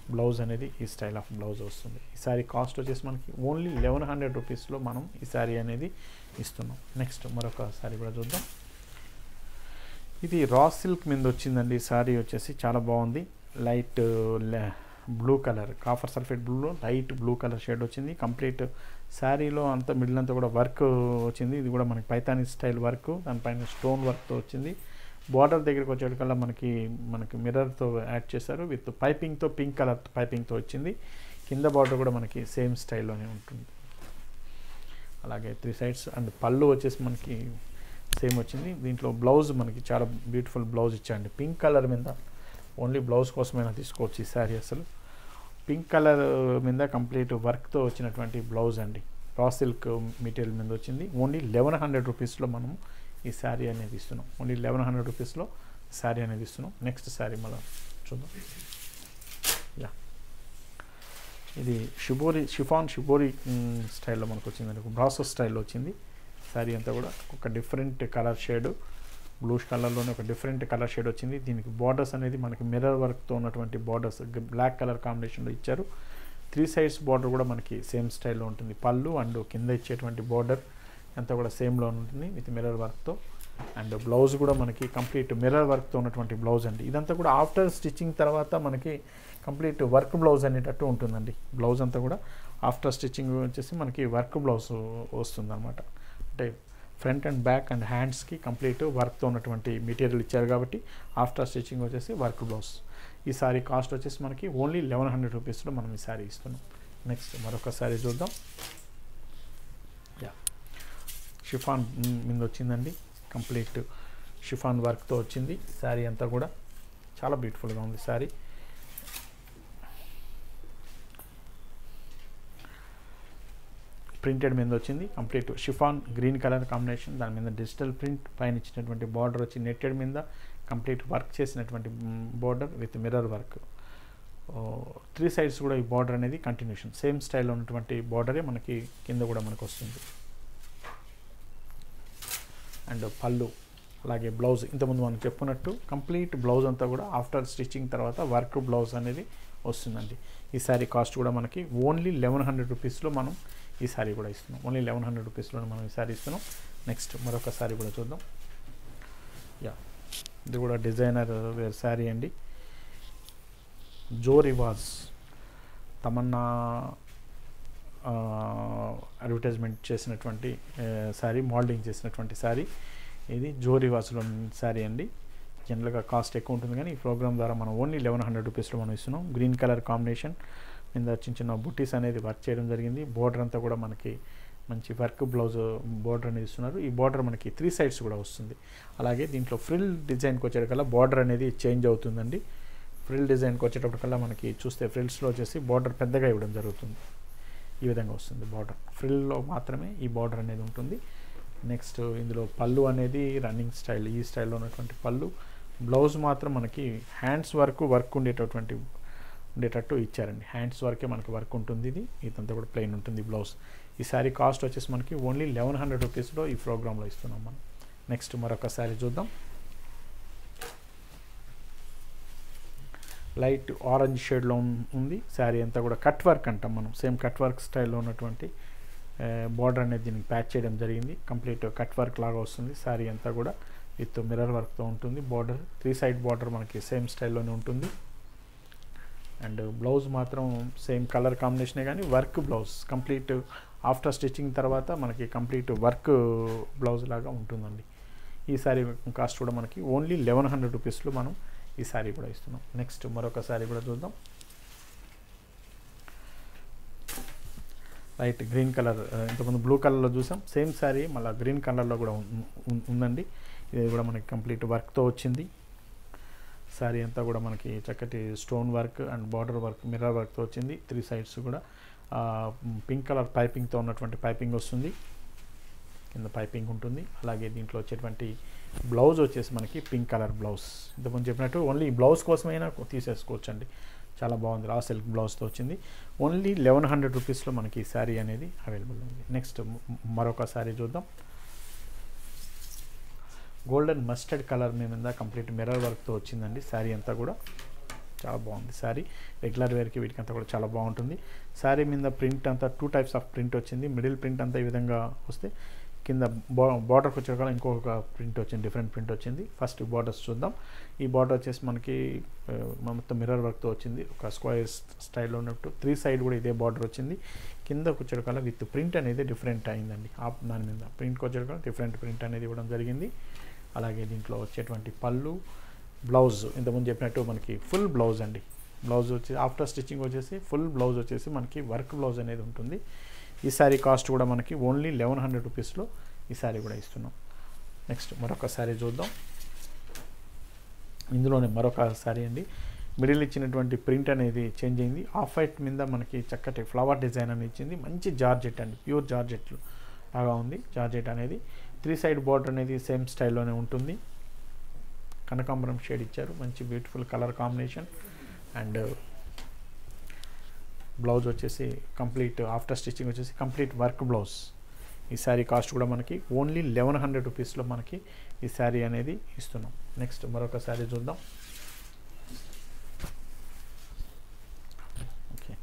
బ్లౌజ్ అనేది ఈ స్టైల్ ఆఫ్ బ్లౌజ్ వస్తుంది. ఈ శారీ కాస్ట్ వచ్చేసి మనకి ఓన్లీ లెవెన్ హండ్రెడ్ రూపీస్లో మనం ఈ శారీ అనేది ఇస్తున్నాం. నెక్స్ట్ మరొక శారీ కూడా చూద్దాం. ఇది రా సిల్క్ మీద వచ్చిందండి. ఈ శారీ వచ్చేసి చాలా బాగుంది. Light blue colour, copper sulphate బ్లూలో లైట్ బ్లూ కలర్ షేడ్ వచ్చింది. కంప్లీట్ శారీలో అంతా మిడిల్ అంతా కూడా వర్క్ వచ్చింది. ఇది కూడా మనకి పైతానీ స్టైల్ వర్క్, దానిపైన స్టోన్ వర్క్తో వచ్చింది. బార్డర్ దగ్గరికి వచ్చేటికల్లా మనకి మనకి మిర్రర్తో యాడ్ చేశారు. విత్ పైపింగ్తో, పింక్ కలర్ పైపింగ్తో వచ్చింది. కింద బార్డర్ కూడా మనకి సేమ్ స్టైల్లోనే ఉంటుంది. అలాగే త్రీ సైడ్స్ అండ్ పళ్ళు వచ్చేసి మనకి సేమ్ వచ్చింది. దీంట్లో బ్లౌజ్ మనకి చాలా బ్యూటిఫుల్ బ్లౌజ్ ఇచ్చాండి. పింక్ కలర్ మీద ఓన్లీ బ్లౌజ్ కోసమైనా తీసుకోవచ్చు ఈ శారీ. అసలు పింక్ కలర్ మీద కంప్లీట్ వర్క్తో వచ్చినటువంటి బ్లౌజ్ అండి. రా సిల్క్ మెటీరియల్ మీద వచ్చింది. ఓన్లీ లెవెన్ హండ్రెడ్ రూపీస్లో మనము ఈ శారీ అనేది ఇస్తున్నాం. ఓన్లీ లెవెన్ హండ్రెడ్ రూపీస్లో శారీ అనేది ఇస్తున్నాం. నెక్స్ట్ శారీ మళ్ళీ చూద్దాం. యా, ఇది షిబోరి షిఫాన్ షిబోరి స్టైల్లో మనకు వచ్చిందండి. బ్రాసో స్టైల్లో వచ్చింది. శారీ అంతా కూడా ఒక డిఫరెంట్ కలర్ షేడ్, బ్లూష్ కలర్లోనే ఒక డిఫరెంట్ కలర్ షేడ్ వచ్చింది. దీనికి బార్డర్స్ అనేది మనకి మిర్రర్ వర్క్తో ఉన్నటువంటి బార్డర్స్ బ్లాక్ కలర్ కాంబినేషన్లో ఇచ్చారు. త్రీ సైడ్స్ బార్డర్ కూడా మనకి సేమ్ స్టైల్లో ఉంటుంది. పళ్ళు అండ్ కింద ఇచ్చేటువంటి బార్డర్ అంతా కూడా సేమ్లో ఉంటుంది విత్ మిర్రర్ వర్క్తో. అండ్ బ్లౌజ్ కూడా మనకి కంప్లీట్ మిర్రర్ వర్క్తో ఉన్నటువంటి బ్లౌజ్ అండి. ఇదంతా కూడా ఆఫ్టర్ స్టిచ్చింగ్ తర్వాత మనకి కంప్లీట్ వర్క్ బ్లౌజ్ అనేటట్టు ఉంటుందండి. బ్లౌజ్ అంతా కూడా ఆఫ్టర్ స్టిచ్చింగ్ వచ్చేసి మనకి వర్క్ బ్లౌజ్ వస్తుంది అనమాట. అంటే ఫ్రంట్ అండ్ బ్యాక్ అండ్ హ్యాండ్స్కి కంప్లీట్ వర్క్తో ఉన్నటువంటి మెటీరియల్ ఇచ్చారు కాబట్టి ఆఫ్టర్ స్టిచ్చింగ్ వచ్చేసి వర్క్ బ్లౌజ్. ఈ సారీ కాస్ట్ వచ్చేసి మనకి ఓన్లీ లెవెన్ హండ్రెడ్ రూపీస్లో మనం ఈ శారీ ఇస్తున్నాం. నెక్స్ట్ మరొక శారీ చూద్దాం. యా, షిఫాన్ మీద వచ్చిందండి. కంప్లీట్ షిఫాన్ వర్క్తో వచ్చింది. శారీ అంతా కూడా చాలా బ్యూటిఫుల్గా ఉంది శారీ. ప్రింటెడ్ మీద వచ్చింది. Complete chiffon green colour combination, దాని మీద డిజిటల్ ప్రింట్, పైన ఇచ్చినటువంటి బార్డర్ వచ్చి నెట్టెడ్ మీద కంప్లీట్ వర్క్ చేసినటువంటి border with mirror work. Three sides కూడా ఈ బార్డర్ అనేది కంటిన్యూషన్ సేమ్ స్టైల్లో ఉన్నటువంటి బార్డరే మనకి కింద కూడా మనకు వస్తుంది. అండ్ పళ్ళు అలాగే బ్లౌజ్ ఇంతకుముందు మనం చెప్పుకున్నట్టు కంప్లీట్ బ్లౌజ్ అంతా కూడా ఆఫ్టర్ స్టిచ్చింగ్ తర్వాత వర్క్ బ్లౌజ్ అనేది వస్తుందండి. ఈ శారీ కాస్ట్ కూడా మనకి ఓన్లీ లెవెన్ హండ్రెడ్ రూపీస్లో మనం ఈ శారీ కూడా ఇస్తున్నాం. ఓన్లీ లెవెన్ హండ్రెడ్ రూపీస్లో మనం ఈ శారీ ఇస్తున్నాం. నెక్స్ట్ మరొక శారీ కూడా చూద్దాం. యా, ఇది కూడా డిజైనర్ వేర్ శారీ అండి. జో రివాజ్ తమన్నా అడ్వర్టైజ్మెంట్ చేసినటువంటి శారీ, మోల్డింగ్ చేసినటువంటి శారీ. ఇది జో రివాజ్లో శారీ అండి. జనరల్గా కాస్ట్ ఎక్కువ ఉంటుంది కానీ ఈ ప్రోగ్రామ్ ద్వారా మనం ఓన్లీ లెవెన్ హండ్రెడ్ రూపీస్లో మనం ఇస్తున్నాం. గ్రీన్ కలర్ కాంబినేషన్ మీద చిన్న చిన్న బుట్టీస్ అనేది వర్క్ చేయడం జరిగింది. బోర్డర్ అంతా కూడా మనకి మంచి వర్క్ బ్లౌజ్ బోర్డర్ అనేది ఇస్తున్నారు. ఈ బోర్డర్ మనకి త్రీ సైడ్స్ కూడా వస్తుంది. అలాగే దీంట్లో ఫ్రిల్ డిజైన్కి వచ్చేటకల్లా బార్డర్ అనేది చేంజ్ అవుతుందండి. ఫ్రిల్ డిజైన్కి వచ్చేటప్పటికల్లా మనకి చూస్తే ఫ్రిల్స్లో వచ్చేసి బార్డర్ పెద్దగా ఇవ్వడం జరుగుతుంది. ఈ విధంగా వస్తుంది బార్డర్. ఫ్రిల్లో మాత్రమే ఈ బార్డర్ అనేది ఉంటుంది. నెక్స్ట్ ఇందులో పళ్ళు అనేది రన్నింగ్ స్టైల్, ఈ స్టైల్లో ఉన్నటువంటి పళ్ళు. బ్లౌజ్ మాత్రం మనకి హ్యాండ్స్ వర్క్ వర్క్ ఉండేటటువంటి ఉండేటట్టు ఇచ్చారండి. హ్యాండ్స్ వరకే మనకి వర్క్ ఉంటుంది. ఇది ఇదంతా కూడా ప్లెయిన్ ఉంటుంది బ్లౌజ్. ఈ శారీ కాస్ట్ వచ్చేసి మనకి ఓన్లీ లెవెన్ హండ్రెడ్ రూపీస్లో ఈ ప్రోగ్రాంలో ఇస్తున్నాం మనం. నెక్స్ట్ మరొక శారీ చూద్దాం. లైట్ ఆరెంజ్ షేడ్లో ఉంది శారీ అంతా కూడా. కట్ వర్క్ అంటాం మనం, సేమ్ కట్ వర్క్ స్టైల్లో ఉన్నటువంటి బార్డర్ అనేది దీనికి ప్యాచ్ చేయడం జరిగింది. కంప్లీట్ కట్ వర్క్ లాగా వస్తుంది శారీ అంతా కూడా విత్ మిర్రర్ వర్క్తో ఉంటుంది. బార్డర్ త్రీ సైడ్ బార్డర్ మనకి సేమ్ స్టైల్లోనే ఉంటుంది. అండ్ బ్లౌజ్ మాత్రం సేమ్ కలర్ కాంబినేషనే కానీ work blouse complete after stitching తర్వాత మనకి కంప్లీట్ వర్క్ బ్లౌజ్ లాగా ఉంటుందండి. ఈ శారీ కాస్ట్ కూడా మనకి ఓన్లీ లెవెన్ హండ్రెడ్ రూపీస్లో మనం ఈ శారీ కూడా ఇస్తున్నాం. నెక్స్ట్ మరొక శారీ కూడా చూద్దాం. లైట్ గ్రీన్ కలర్, ఇంతకుముందు బ్లూ కలర్లో చూసాం. సేమ్ శారీ మళ్ళీ గ్రీన్ కలర్లో కూడా ఉందండి. ఇది కూడా మనకి కంప్లీట్ వర్క్తో వచ్చింది. శారీ అంతా కూడా మనకి చక్కటి stone work and border work mirror వర్క్తో వచ్చింది. త్రీ సైడ్స్ కూడా పింక్ కలర్ పైపింగ్తో ఉన్నటువంటి పైపింగ్ వస్తుంది. కింద పైపింగ్ ఉంటుంది. అలాగే దీంట్లో వచ్చేటువంటి బ్లౌజ్ వచ్చేసి మనకి పింక్ కలర్ బ్లౌజ్. ఇంతకుముందు చెప్పినట్టు ఓన్లీ ఈ బ్లౌజ్ కోసమైనా తీసేసుకోవచ్చు అండి. చాలా బాగుంది. రా సిల్క్ బ్లౌజ్తో వచ్చింది. ఓన్లీ లెవెన్ హండ్రెడ్ రూపీస్లో మనకి ఈ శారీ అనేది అవైలబుల్ ఉంది. నెక్స్ట్ మరొక శారీ చూద్దాం. గోల్డెన్ మస్టర్డ్ కలర్ మీద కంప్లీట్ మిర్రర్ వర్క్తో వచ్చిందండి. శారీ అంతా కూడా చాలా బాగుంది శారీ. రెగ్యులర్ వేర్కి వీటికంతా కూడా చాలా బాగుంటుంది. శారీ మీద ప్రింట్ అంతా టూ టైప్స్ ఆఫ్ ప్రింట్ వచ్చింది. మిడిల్ ప్రింట్ అంతా ఈ విధంగా వస్తే కింద బా బార్డర్కి వచ్చే ఇంకొక ప్రింట్ వచ్చింది, డిఫరెంట్ ప్రింట్ వచ్చింది. ఫస్ట్ బార్డర్స్ చూద్దాం. ఈ బార్డర్ వచ్చేసి మనకి మొత్తం మిర్రర్ వర్క్తో వచ్చింది, ఒక స్క్వేర్ స్టైల్లో ఉన్నట్టు. త్రీ సైడ్ కూడా ఇదే బార్డర్ వచ్చింది. కింద వచ్చేటికల్లా విత్ ప్రింట్ అనేది డిఫరెంట్ అయిందండి. ఆ దాని మీద ప్రింట్కి వచ్చేటికల్లా డిఫరెంట్ ప్రింట్ అనేది ఇవ్వడం జరిగింది. అలాగే దీంట్లో వచ్చేటువంటి పళ్ళు, బ్లౌజ్ ఇంతకుముందు చెప్పినట్టు మనకి ఫుల్ బ్లౌజ్ అండి. బ్లౌజ్ వచ్చి ఆఫ్టర్ స్టిచ్చింగ్ వచ్చేసి ఫుల్ బ్లౌజ్ వచ్చేసి మనకి వర్క్ బ్లౌజ్ అనేది ఉంటుంది. ఈ శారీ కాస్ట్ కూడా మనకి ఓన్లీ లెవెన్ హండ్రెడ్ రూపీస్లో ఈ శారీ కూడా ఇస్తున్నాం. నెక్స్ట్ మరొక శారీ చూద్దాం. ఇందులోనే మరొక శారీ అండి. మిడిల్ ఇచ్చినటువంటి ప్రింట్ అనేది చేంజ్ అయింది. ఆఫ్ వైట్ మీద మనకి చక్కటి ఫ్లవర్ డిజైన్ అనేది ఇచ్చింది. మంచి జార్జెట్ అండి, ప్యూర్ జార్జెట్ లాగా ఉంది జార్జెట్ అనేది. త్రీ సైడ్ బార్డర్ అనేది సేమ్ స్టైల్లోనే ఉంటుంది. కనకాంబరం షేడ్ ఇచ్చారు, మంచి beautiful colour combination. And blouse వచ్చేసి కంప్లీట్ ఆఫ్టర్ స్టిచ్చింగ్ వచ్చేసి కంప్లీట్ వర్క్ బ్లౌజ్. ఈ శారీ కాస్ట్ కూడా మనకి ఓన్లీ లెవెన్ హండ్రెడ్ రూపీస్లో మనకి ఈ శారీ అనేది ఇస్తున్నాం. నెక్స్ట్ మరొక శారీ చూద్దాం. ఓకే,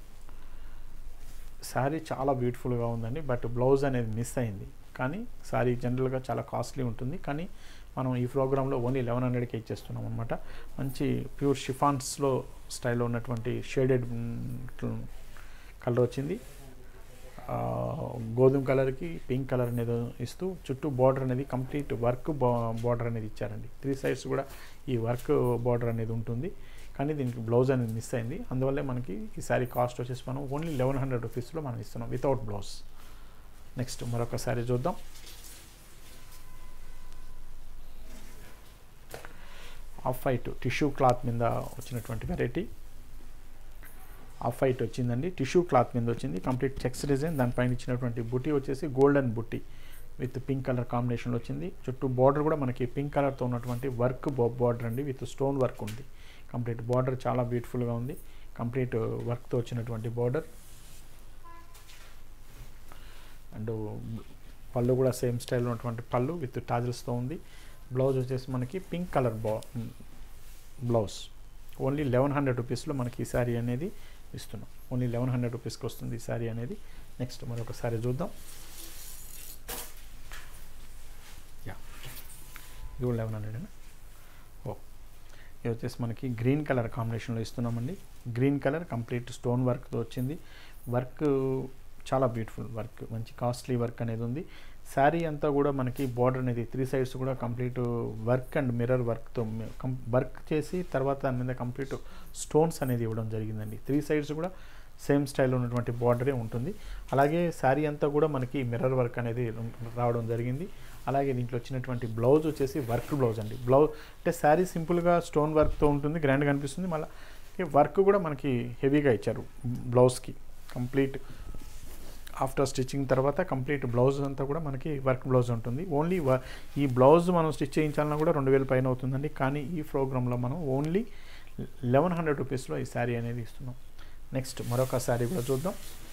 శారీ చాలా బ్యూటిఫుల్గా ఉందండి. బట్ బ్లౌజ్ అనేది మిస్ అయింది. కానీ శారీ జనరల్గా చాలా కాస్ట్లీ ఉంటుంది, కానీ మనం ఈ ప్రోగ్రాంలో ఓన్లీ లెవెన్ హండ్రెడ్కే ఇచ్చేస్తున్నాం అనమాట. మంచి ప్యూర్ షిఫాన్స్లో స్టైల్లో ఉన్నటువంటి షేడెడ్ కలర్ వచ్చింది. గోధుమ కలర్కి పింక్ కలర్ అనేది ఇస్తూ చుట్టూ బార్డర్ అనేది కంప్లీట్ వర్క్ బార్డర్ అనేది ఇచ్చారండి. త్రీ సైడ్స్ కూడా ఈ వర్క్ బార్డర్ అనేది ఉంటుంది, కానీ దీనికి బ్లౌజ్ అనేది మిస్ అయింది. అందువల్లే మనకి ఈ శారీ కాస్ట్ వచ్చేసి మనం ఓన్లీ లెవెన్ హండ్రెడ్ రూపీస్లో మనం ఇస్తున్నాం వితౌట్ బ్లౌజ్. నెక్స్ట్ మరొక శారీ చూద్దాం. ఆఫ్ వైట్ టిష్యూ క్లాత్ మీద వచ్చినటువంటి వెరైటీ. ఆఫ్ వైట్ వచ్చిందండి, టిష్యూ క్లాత్ మీద వచ్చింది. కంప్లీట్ చెక్స్ డిజైన్, దానిపైన ఇచ్చినటువంటి బుట్టి వచ్చేసి గోల్డెన్ బుట్టి విత్ పింక్ కలర్ కాంబినేషన్లో వచ్చింది. చుట్టూ బార్డర్ కూడా మనకి పింక్ కలర్తో ఉన్నటువంటి వర్క్ బార్డర్ అండి, విత్ స్టోన్ వర్క్ ఉంది. కంప్లీట్ బార్డర్ చాలా బ్యూటిఫుల్గా ఉంది. కంప్లీట్ వర్క్తో వచ్చినటువంటి బార్డర్. అండ్ పళ్ళు కూడా సేమ్ స్టైల్లో ఉన్నటువంటి పళ్ళు విత్ టాజిల్స్తో ఉంది. బ్లౌజ్ వచ్చేసి మనకి పింక్ కలర్ బా బ్లౌజ్. ఓన్లీ లెవెన్ హండ్రెడ్ రూపీస్లో మనకి ఈ శారీ అనేది ఇస్తున్నాం. ఓన్లీ లెవెన్ హండ్రెడ్ రూపీస్కి వస్తుంది ఈ శారీ అనేది. నెక్స్ట్ మరొక శారీ చూద్దాం. యా, ఇది కూడా లెవెన్ హండ్రెడ్. ఓ, ఇది వచ్చేసి మనకి గ్రీన్ కలర్ కాంబినేషన్లో ఇస్తున్నామండి. గ్రీన్ కలర్ కంప్లీట్ స్టోన్ వర్క్తో వచ్చింది. వర్క్ చాలా బ్యూటిఫుల్ వర్క్, మంచి కాస్ట్లీ వర్క్ అనేది ఉంది. శారీ అంతా కూడా మనకి బార్డర్ అనేది త్రీ సైడ్స్ కూడా కంప్లీట్ వర్క్ అండ్ మిర్రర్ వర్క్తో వర్క్ చేసి తర్వాత దాని మీద కంప్లీట్ స్టోన్స్ అనేది ఇవ్వడం జరిగిందండి. త్రీ సైడ్స్ కూడా సేమ్ స్టైల్లో ఉన్నటువంటి బార్డరే ఉంటుంది. అలాగే శారీ అంతా కూడా మనకి మిర్రర్ వర్క్ అనేది రావడం జరిగింది. అలాగే దీంట్లో వచ్చినటువంటి బ్లౌజ్ వచ్చేసి వర్క్ బ్లౌజ్ అండి. బ్లౌజ్ అంటే శారీ సింపుల్గా స్టోన్ వర్క్తో ఉంటుంది, గ్రాండ్గా అనిపిస్తుంది. మళ్ళీ వర్క్ కూడా మనకి హెవీగా ఇచ్చారు బ్లౌజ్కి. కంప్లీట్ ఆఫ్టర్ స్టిచ్చింగ్ తర్వాత కంప్లీట్ బ్లౌజ్ అంతా కూడా మనకి వర్క్ బ్లౌజ్ ఉంటుంది. ఓన్లీ ఈ బ్లౌజ్ మనం స్టిచ్ చేయించాలన్నా కూడా రెండు వేల పైన అవుతుందండి. కానీ ఈ ప్రోగ్రాంలో మనం ఓన్లీ లెవెన్ హండ్రెడ్ రూపీస్లో ఈ శారీ అనేది ఇస్తున్నాం. నెక్స్ట్ మరొక శారీ కూడా చూద్దాం.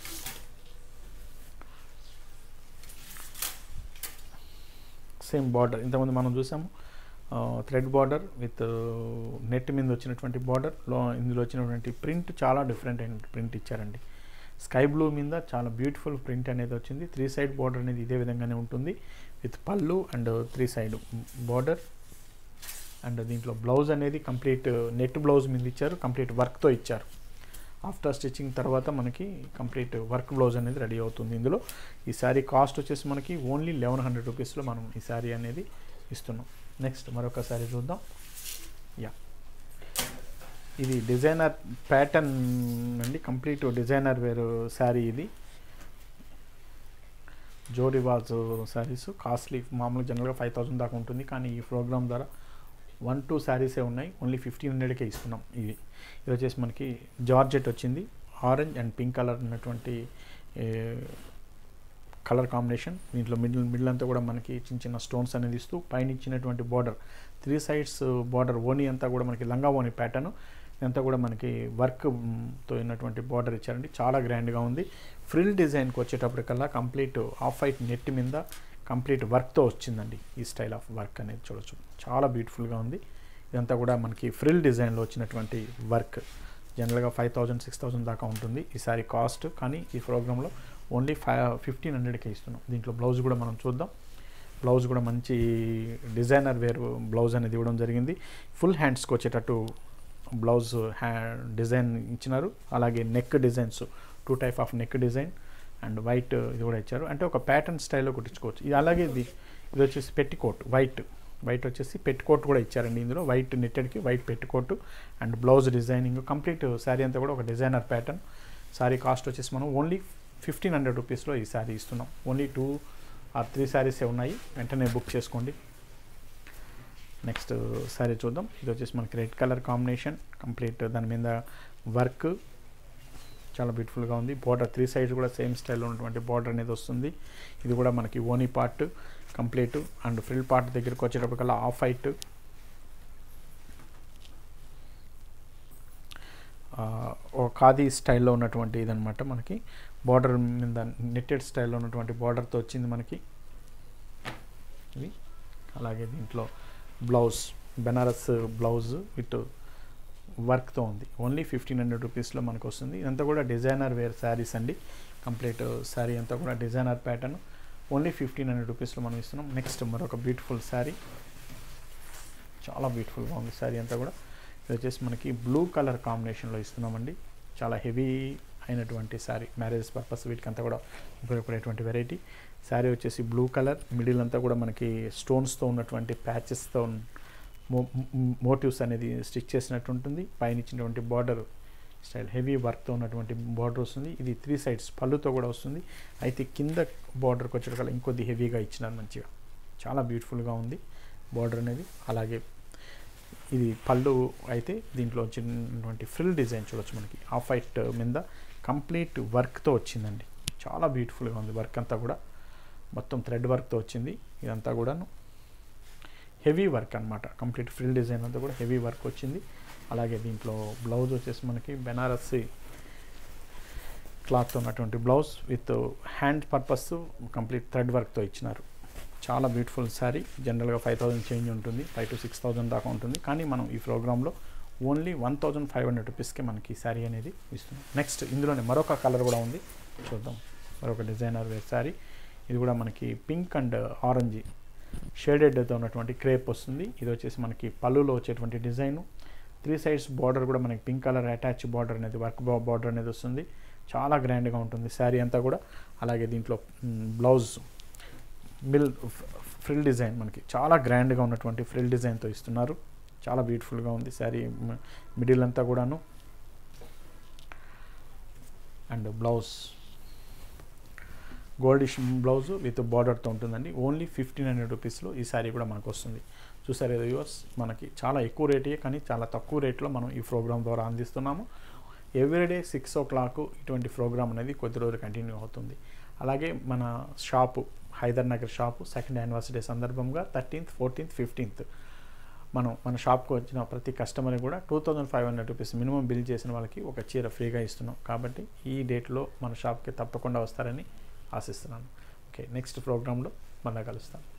సేమ్ బార్డర్ ఇంతకుముందు మనం చూసాము, థ్రెడ్ బార్డర్ విత్ నెట్ మీద వచ్చినటువంటి బార్డర్. లో ఇందులో వచ్చినటువంటి ప్రింట్ చాలా డిఫరెంట్ అయిన ప్రింట్ ఇచ్చారండి. స్కై బ్లూ మీద చాలా బ్యూటిఫుల్ ప్రింట్ అనేది వచ్చింది. త్రీ సైడ్ బార్డర్ అనేది ఇదే విధంగానే ఉంటుంది with pallu and three side border. And దీంట్లో బ్లౌజ్ అనేది కంప్లీట్ నెట్ బ్లౌజ్ మీద ఇచ్చారు, కంప్లీట్ వర్క్తో ఇచ్చారు. ఆఫ్టర్ స్టిచ్చింగ్ తర్వాత మనకి కంప్లీట్ వర్క్ బ్లౌజ్ అనేది రెడీ అవుతుంది. ఇందులో ఈ శారీ కాస్ట్ వచ్చేసి మనకి ఓన్లీ లెవెన్ హండ్రెడ్ రూపీస్లో మనం ఈ శారీ అనేది ఇస్తున్నాం. నెక్స్ట్ మరొక శారీ చూద్దాం. యా, ఇది డిజైనర్ ప్యాటర్న్ అండి, కంప్లీట్ డిజైనర్ వేరు శారీ. ఇది జో రివాజ్ శారీస్ కాస్ట్లీ, మామూలుగా జనరల్గా ఫైవ్ థౌసండ్ దాకా ఉంటుంది. కానీ ఈ ప్రోగ్రామ్ ద్వారా వన్ టూ శారీసే ఉన్నాయి, ఓన్లీ ఫిఫ్టీన్ హండ్రెడ్కే ఇస్తున్నాం. ఇవి ఇది వచ్చేసి మనకి జార్జెట్ వచ్చింది, ఆరెంజ్ అండ్ పింక్ కలర్ ఉన్నటువంటి కలర్ కాంబినేషన్. దీంట్లో మిడిల్ మిడిల్ అంతా కూడా మనకి చిన్న చిన్న స్టోన్స్ అనేది ఇస్తూ పైన ఇచ్చినటువంటి బార్డర్ త్రీ సైడ్స్ బార్డర్. ఓనీ అంతా కూడా మనకి లంగా ఓనీ ప్యాటర్న్ ఇదంతా కూడా మనకి వర్క్తో ఉన్నటువంటి బార్డర్ ఇచ్చారండి. చాలా గ్రాండ్గా ఉంది. ఫ్రిల్ డిజైన్కి వచ్చేటప్పటికల్లా కంప్లీట్ ఆఫ్ వైట్ నెట్ మీద కంప్లీట్ వర్క్తో వచ్చిందండి. ఈ స్టైల్ ఆఫ్ వర్క్ అనేది చూడొచ్చు, చాలా బ్యూటిఫుల్గా ఉంది. ఇదంతా కూడా మనకి ఫ్రిల్ డిజైన్లో వచ్చినటువంటి వర్క్. జనరల్గా ఫైవ్ థౌజండ్ సిక్స్ థౌజండ్ దాకా ఉంటుంది ఈ సారీ కాస్ట్, కానీ ఈ ప్రోగ్రాంలో ఓన్లీ ఫైవ్ ఫిఫ్టీన్ హండ్రెడ్కి ఇస్తున్నాం. దీంట్లో బ్లౌజ్ కూడా మనం చూద్దాం. బ్లౌజ్ కూడా మంచి డిజైనర్ వేర్ బ్లౌజ్ అనేది ఇవ్వడం జరిగింది. ఫుల్ హ్యాండ్స్కి వచ్చేటట్టు బ్లౌజ్ హ్యా డిజైన్ ఇచ్చినారు. అలాగే neck designs, two type of neck design and white ఇది కూడా ఇచ్చారు. అంటే ఒక ప్యాటర్న్ స్టైల్లో కుట్టించుకోవచ్చు. ఇది అలాగే ఇది ఇది వచ్చేసి పెట్టి కోట్, వైట్ వైట్ వచ్చేసి పెట్టి కోట్ కూడా ఇచ్చారండి. ఇందులో వైట్ నెట్టెడ్కి వైట్ పెట్టి coat and blouse designing complete sari అంతా కూడా ఒక డిజైనర్ ప్యాటర్న్. శారీ కాస్ట్ వచ్చేసి మనం ఓన్లీ ఫిఫ్టీన్ హండ్రెడ్ రూపీస్లో ఈ శారీ ఇస్తున్నాం. ఓన్లీ టూ ఆర్ త్రీ శారీసే ఉన్నాయి, వెంటనే బుక్ చేసుకోండి. నెక్స్ట్ శారీ చూద్దాం. ఇది వచ్చేసి మనకి రెడ్ కలర్ కాంబినేషన్, కంప్లీట్ దాని మీద వర్క్ చాలా బ్యూటిఫుల్గా ఉంది. బార్డర్ త్రీ సైడ్స్ కూడా సేమ్ స్టైల్లో ఉన్నటువంటి బార్డర్ అనేది వస్తుంది. ఇది కూడా మనకి ఓనీ part complete and frill part దగ్గరికి వచ్చేటప్పటికల్లా ఆఫ్ వైట్ ఒక ఖాదీ స్టైల్లో ఉన్నటువంటి ఇదనమాట. మనకి బార్డర్ మీద నెట్టెడ్ స్టైల్లో ఉన్నటువంటి బార్డర్తో వచ్చింది మనకి ఇది. అలాగే దీంట్లో బ్లౌజ్ బెనారస్ బ్లౌజ్ విత్ వర్క్తో ఉంది. ఓన్లీ ఫిఫ్టీన్ హండ్రెడ్ రూపీస్లో మనకు వస్తుంది. ఇదంతా కూడా డిజైనర్ వేర్ శారీస్ అండి. కంప్లీట్ శారీ అంతా కూడా designer pattern. Only fifteen hundred రూపీస్లో మనం ఇస్తున్నాం. నెక్స్ట్ మరొక బ్యూటిఫుల్ శారీ, చాలా బ్యూటిఫుల్గా ఉంది శారీ అంతా కూడా. ఇది వచ్చేసి మనకి బ్లూ కలర్ కాంబినేషన్లో ఇస్తున్నామండి. చాలా హెవీ అయినటువంటి శారీ, మ్యారేజ్ పర్పస్ వీటికంతా కూడా ఉపయోగపడేటువంటి వెరైటీ శారీ వచ్చేసి బ్లూ కలర్. మిడిల్ అంతా కూడా మనకి స్టోన్స్తో ఉన్నటువంటి ప్యాచెస్తో మో మోటివ్స్ అనేది స్టిచ్ చేసినట్టు ఉంటుంది. పైన ఇచ్చినటువంటి బార్డర్ స్టైల్ హెవీ వర్క్తో ఉన్నటువంటి బార్డర్ వస్తుంది. ఇది త్రీ సైడ్స్ పళ్ళుతో కూడా వస్తుంది. అయితే కింద బార్డర్కి వచ్చేటప్పుడు ఇంకొద్ది హెవీగా ఇచ్చినారు మంచిగా. చాలా బ్యూటిఫుల్గా ఉంది బార్డర్ అనేది. అలాగే ఇది పళ్ళు అయితే దీంట్లో వచ్చినటువంటి ఫ్రిల్ డిజైన్ చూడొచ్చు. మనకి ఆఫ్ వైట్ మీద కంప్లీట్ వర్క్తో వచ్చిందండి. చాలా బ్యూటిఫుల్గా ఉంది వర్క్ అంతా కూడా. మొత్తం థ్రెడ్ వర్క్తో వచ్చింది. ఇదంతా కూడాను హెవీ వర్క్ అనమాట. కంప్లీట్ ఫ్రిల్ డిజైన్ అంతా కూడా హెవీ వర్క్ వచ్చింది. అలాగే దీంట్లో బ్లౌజ్ వచ్చేసి మనకి బెనారసి క్లాత్తో ఉన్నటువంటి blouse with hand purpose complete thread వర్క్తో ఇచ్చినారు. చాలా బ్యూటిఫుల్ శారీ. జనరల్గా ఫైవ్ థౌజండ్ చేంజ్ ఉంటుంది, ఫైవ్ టు సిక్స్ థౌజండ్ దాకా ఉంటుంది. కానీ మనం ఈ ప్రోగ్రాంలో only one thousand five hundred రూపీస్కే మనకి ఈ శారీ అనేది ఇస్తున్నాం. నెక్స్ట్ ఇందులోనే మరొక కలర్ కూడా ఉంది, చూద్దాం. మరొక డిజైనర్ వేర్ శారీ. ఇది కూడా మనకి పింక్ అండ్ ఆరెంజ్ షేడెడ్తో ఉన్నటువంటి క్రేప్ వస్తుంది. ఇది వచ్చేసి మనకి పళ్ళులో వచ్చేటువంటి డిజైను. త్రీ సైడ్స్ బార్డర్ కూడా మనకి పింక్ కలర్ అటాచ్ బార్డర్ అనేది వర్క్ బార్డర్ అనేది వస్తుంది. చాలా గ్రాండ్గా ఉంటుంది శారీ అంతా కూడా. అలాగే దీంట్లో బ్లౌజ్ మిల్ ఫ్రిల్ డిజైన్ మనకి చాలా గ్రాండ్గా ఉన్నటువంటి ఫ్రిల్ డిజైన్తో ఇస్తున్నారు. చాలా బ్యూటిఫుల్గా ఉంది శారీ. మిడిల్ అంతా కూడాను and blouse goldish blouse with బార్డర్తో ఉంటుందండి. ఓన్లీ ఫిఫ్టీన్ హండ్రెడ్ రూపీస్లో ఈ శారీ కూడా మనకు వస్తుంది. చూసారు కదా వ్యూవర్స్, మనకి చాలా ఎక్కువ రేటే కానీ చాలా తక్కువ రేట్లో మనం ఈ ప్రోగ్రామ్ ద్వారా అందిస్తున్నాము. ఎవ్రీడే సిక్స్ ఓ క్లాక్ ఇటువంటి ప్రోగ్రామ్ అనేది కొద్ది రోజులు కంటిన్యూ అవుతుంది. అలాగే మన shop Hydernagar shop second anniversary సందర్భంగా థర్టీన్త్ ఫోర్టీన్త్ ఫిఫ్టీన్త్ మనం మన షాప్కి వచ్చిన ప్రతి కస్టమర్ని కూడా two thousand five hundred rupees minimum bill చేసిన వాళ్ళకి ఒక చీర ఫ్రీగా ఇస్తున్నాం. కాబట్టి ఈ డేట్లో మన షాప్కి తప్పకుండా వస్తారని ఆశిస్తున్నాను. ఓకే, నెక్స్ట్ ప్రోగ్రాంలో మళ్ళీ కలుస్తాం.